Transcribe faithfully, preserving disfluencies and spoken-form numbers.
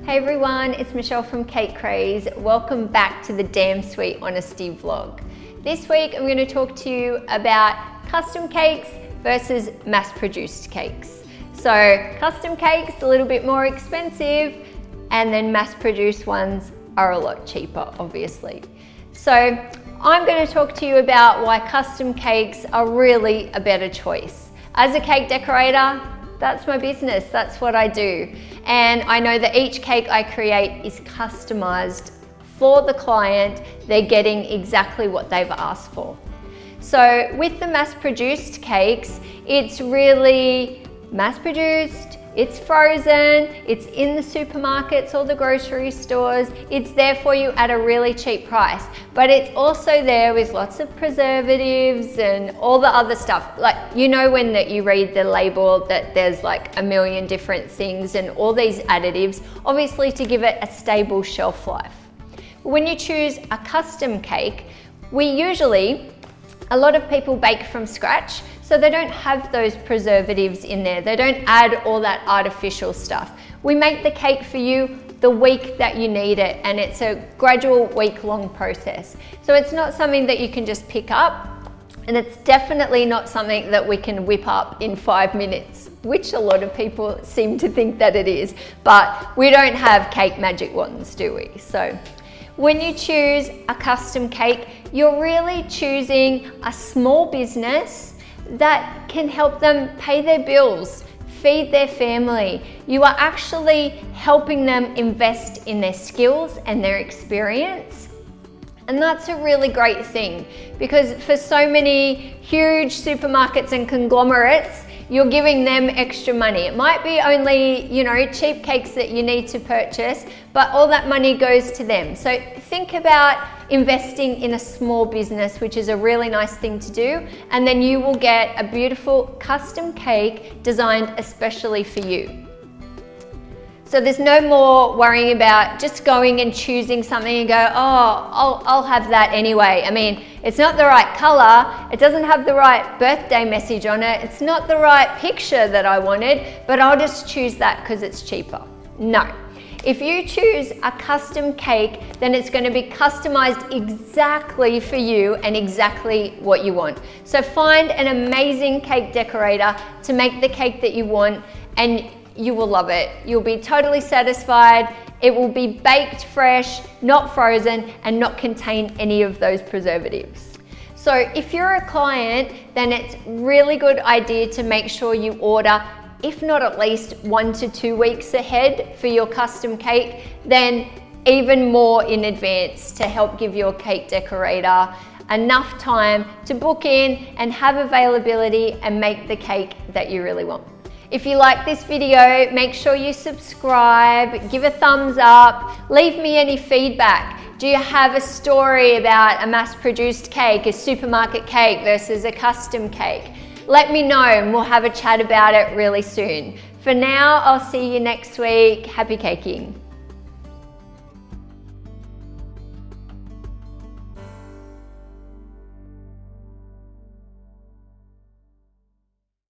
Hey everyone, it's Michelle from Cake Craze. Welcome back to the Damn Sweet Honesty vlog. This week I'm going to talk to you about custom cakes versus mass-produced cakes. So custom cakes a little bit more expensive, and then mass-produced ones are a lot cheaper, obviously. So I'm going to talk to you about why custom cakes are really a better choice. As a cake decorator, that's my business, that's what I do. And I know that each cake I create is customized for the client. They're getting exactly what they've asked for. So with the mass-produced cakes, it's really mass-produced, it's frozen, it's in the supermarkets or the grocery stores, it's there for you at a really cheap price. But it's also there with lots of preservatives and all the other stuff. Like, you know when that you read the label that there's like a million different things and all these additives, obviously to give it a stable shelf life. When you choose a custom cake, we usually, a lot of people bake from scratch, so they don't have those preservatives in there. They don't add all that artificial stuff. We make the cake for you the week that you need it, and it's a gradual week-long process. So it's not something that you can just pick up, and it's definitely not something that we can whip up in five minutes, which a lot of people seem to think that it is, but we don't have cake magic wands, do we? So when you choose a custom cake, you're really choosing a small business that can help them pay their bills, feed their family. You are actually helping them invest in their skills and their experience. And that's a really great thing, because for so many huge supermarkets and conglomerates, you're giving them extra money. It might be only, you know, cheap cakes that you need to purchase, but all that money goes to them. So think about investing in a small business, which is a really nice thing to do, and then you will get a beautiful custom cake designed especially for you. So there's no more worrying about just going and choosing something and go, oh, I'll, I'll have that anyway. I mean, it's not the right color, it doesn't have the right birthday message on it, it's not the right picture that I wanted, but I'll just choose that because it's cheaper. No. If you choose a custom cake, then it's going to be customized exactly for you and exactly what you want. So find an amazing cake decorator to make the cake that you want, and you will love it. You'll be totally satisfied. It will be baked fresh, not frozen, and not contain any of those preservatives. So if you're a client, then it's really good idea to make sure you order, if not at least one to two weeks ahead for your custom cake, then even more in advance to help give your cake decorator enough time to book in and have availability and make the cake that you really want. If you like this video, make sure you subscribe, give a thumbs up, leave me any feedback. Do you have a story about a mass-produced cake, a supermarket cake versus a custom cake? Let me know and we'll have a chat about it really soon. For now, I'll see you next week. Happy caking.